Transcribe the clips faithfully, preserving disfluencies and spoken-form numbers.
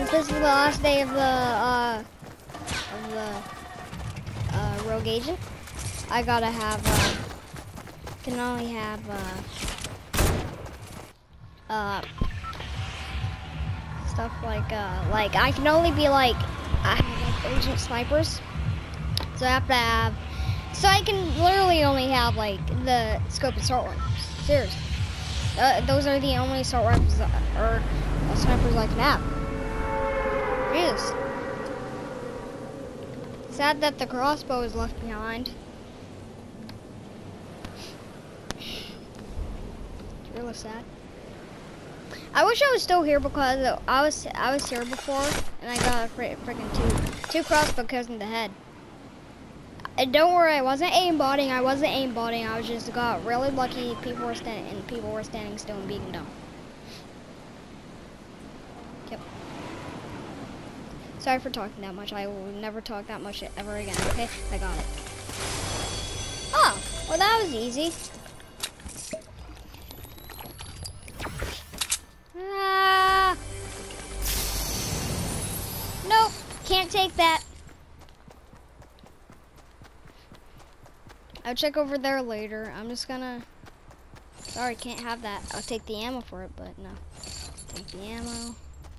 this is the last day of the uh, of the uh, rogue agent, I gotta have uh, can only have uh, uh, stuff like uh, like I can only be like I have like agent snipers, so I have to have so I can literally only have like the scope assault rifles. Seriously, uh, those are the only assault rifles that, or uh, snipers I can have. Yes. Sad that the crossbow is left behind. It's really sad. I wish I was still here because I was I was here before and I got a fr freaking two two crossbow kills in the head. And don't worry, I wasn't aimbotting. I wasn't aimbotting. I was just got really lucky. People were standing and people were standing still and beating down. Yep. Sorry for talking that much. I will never talk that much ever again. Okay, I got it. Oh, well that was easy. Ah. Nope, can't take that. I'll check over there later. I'm just gonna. Sorry, can't have that. I'll take the ammo for it, but no. Take the ammo.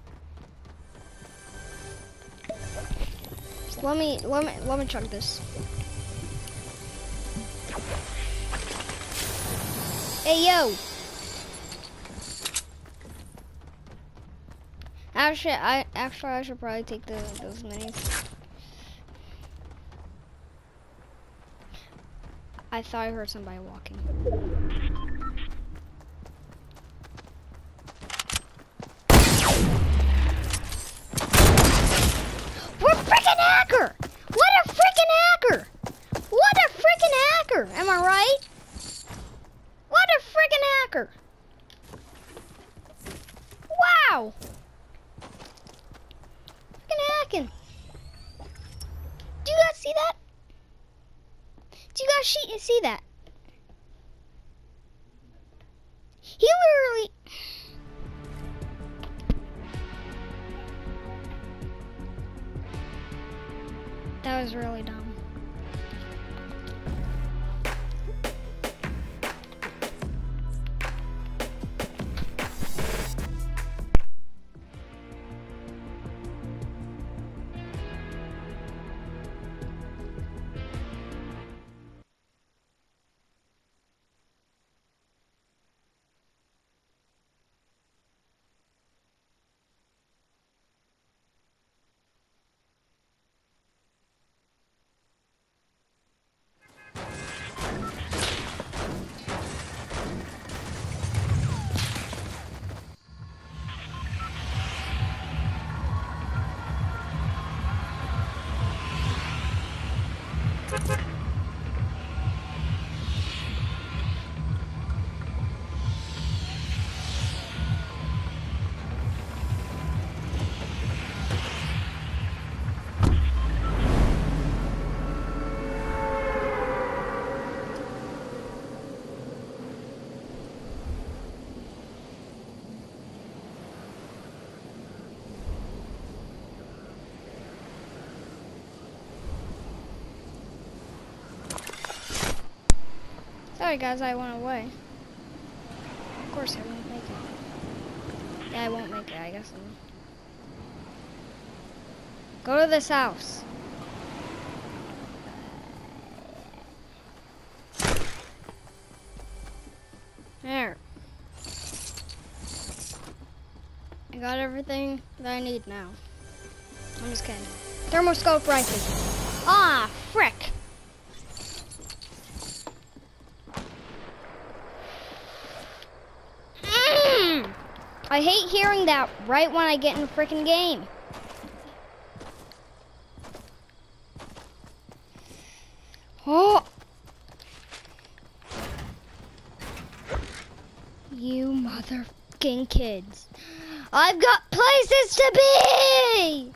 Just let me let me let me chug this. Hey yo. Actually, I actually I should probably take the those minis. I thought I heard somebody walking. We're freaking hacker! What a freaking hacker! What a freaking hacker! Am I right? What a freaking hacker! Wow! Freaking hacking! Do you guys see that? Do you guys see, see that? He literally... That was really dumb. Sorry guys, I went away. Of course I won't make it. Yeah, I won't make it, I guess. Go to this house. There. I got everything that I need now. I'm just kidding. Thermoscope rifle. Ah, frick. I hate hearing that right when I get in the freaking game. Oh. You motherfucking kids. I've got places to be!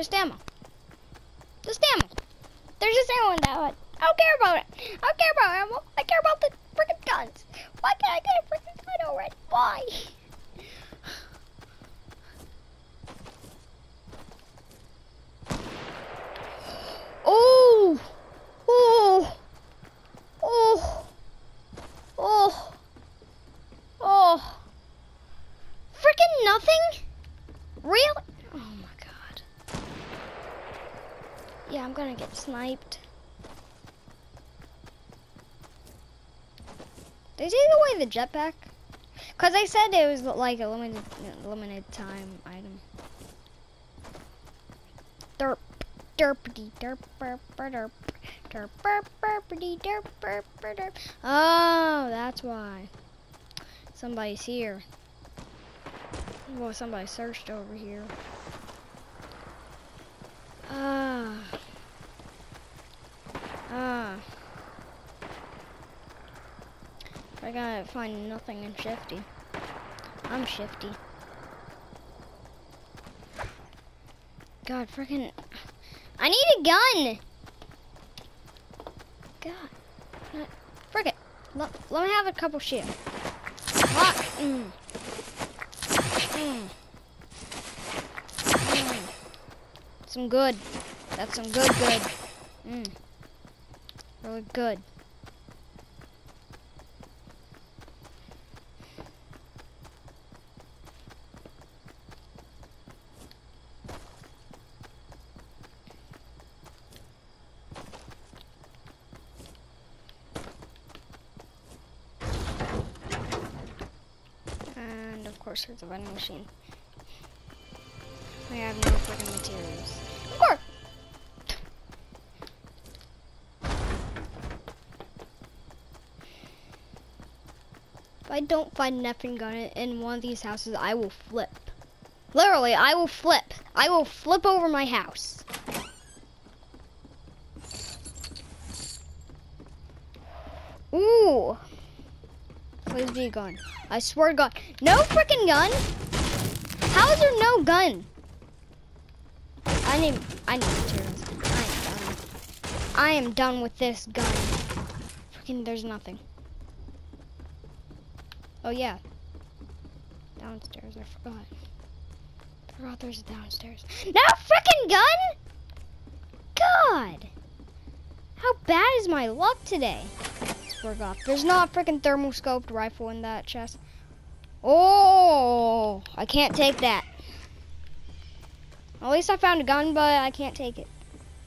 just ammo. Just ammo. There's just ammo in that hut. I don't care about it. I don't care about ammo. I care about the freaking guns. Why can't I get a freaking gun already? Why? Oh! Oh! Oh! Oh! Oh! Freaking nothing? Really? Oh my god. Yeah, I'm gonna get sniped. Did they take away the jetpack? Cause I said it was like a limited, limited time item. Derp, derpity, derp, derp, derp, derp, derp, derpity, derp, derp, derp. Oh, that's why. Somebody's here. Well, somebody searched over here. Ah. Ah. I gotta find nothing in Shifty. I'm Shifty. God, freaking! I need a gun. God, frick it. Let, let me have a couple shit. What? Mm. Mm. Mm. Some good. That's some good, good. Mm. Really good. Of course, there's a vending machine. I have no freaking materials. Of course. If I don't find an effing gun in one of these houses, I will flip. Literally, I will flip. I will flip over my house. Ooh. Please be a gun. I swear to God. No freaking gun? How is there no gun? I need I need materials. I am done. I am done with this gun. Freaking there's nothing. Oh yeah. Downstairs, I forgot. I forgot there's a downstairs. No freaking gun? God. How bad is my luck today? Forgot. There's not a freaking thermoscoped rifle in that chest. Oh, I can't take that. At least I found a gun, but I can't take it.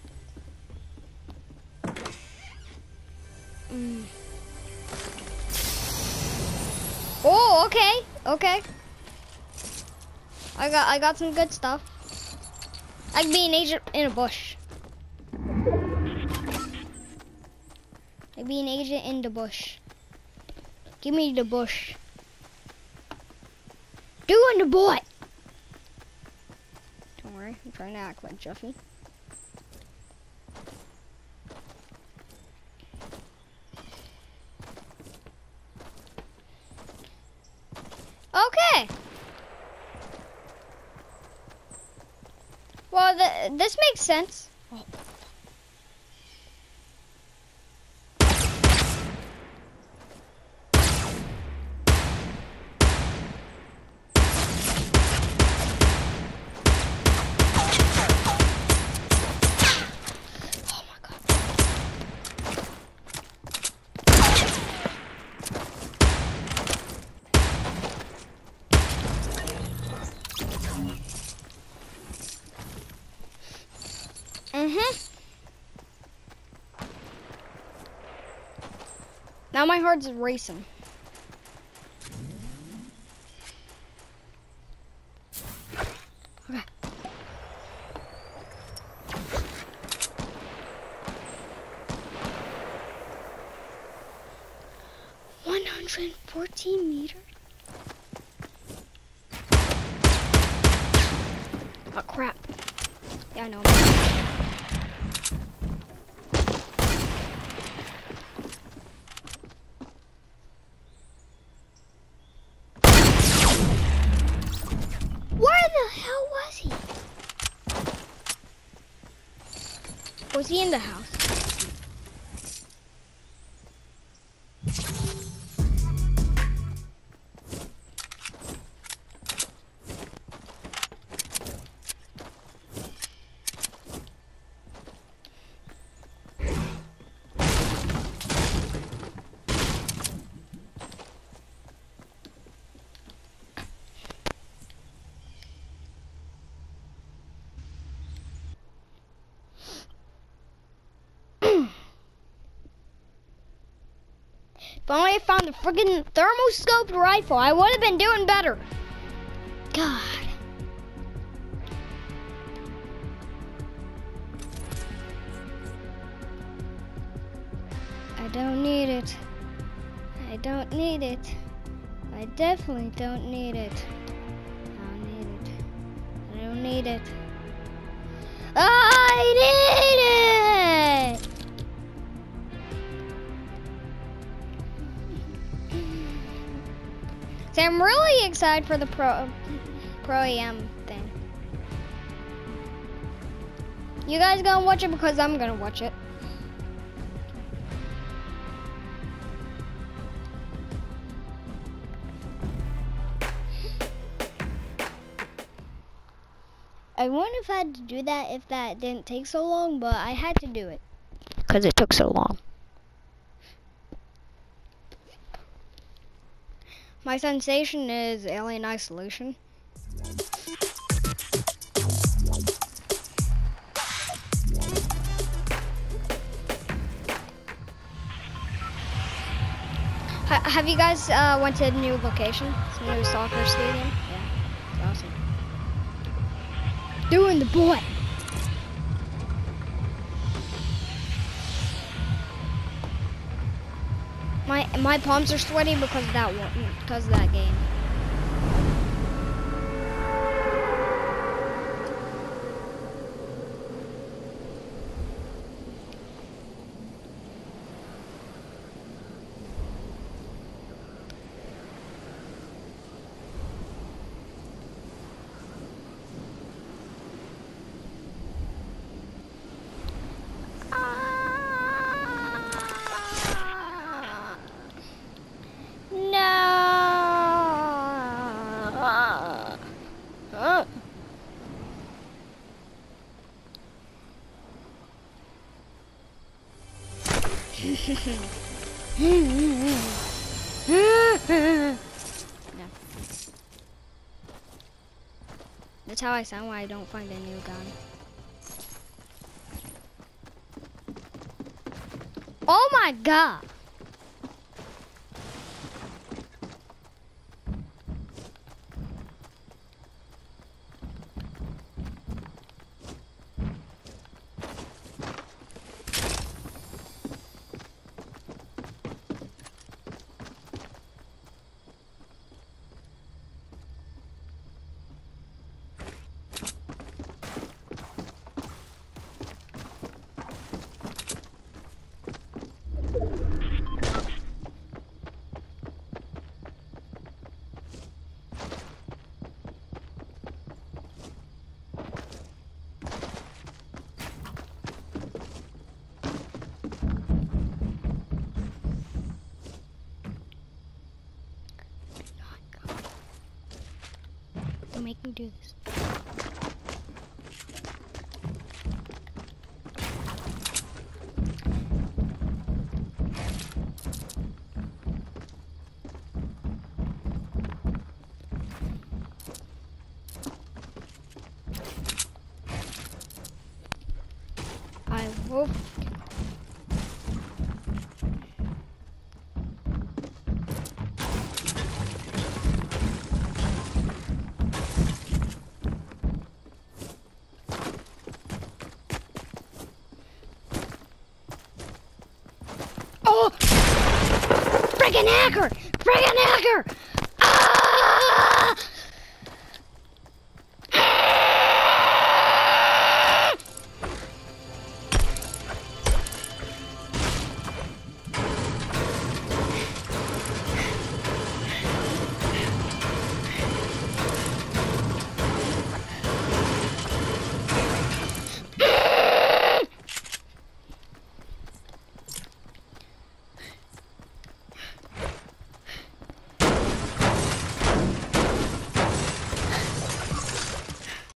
Mm. Oh, okay, okay. I got, I got some good stuff. I can be an agent in a bush. I be an agent in the bush. Give me the bush. Doing the boy. Don't worry, I'm trying to act like Jeffy. Okay. Well, the, this makes sense. Oh. Mm-hmm. Now my heart's racing. Okay. one hundred fourteen meters? Oh crap. Yeah, I know. Where the hell was he? Was he in the house? If only I found the friggin' thermoscoped rifle, I would have been doing better. God. I don't need it. I don't need it. I definitely don't need it. I don't need it. I don't need it. I need it! So I'm really excited for the Pro Pro A M thing. You guys gonna watch it because I'm gonna watch it. I wouldn't have had to do that if that didn't take so long, but I had to do it because it took so long. My sensation is Alien Isolation. Ha have you guys uh, went to a new location? It's a new soccer stadium? Yeah, it's awesome. Doing the boy! My my palms are sweaty because of that one, because of that game. No. That's how I sound when I don't find a new gun. Oh my god! Don't make me do this. I will. Oh! Friggin' hacker! Friggin' hacker! Ah!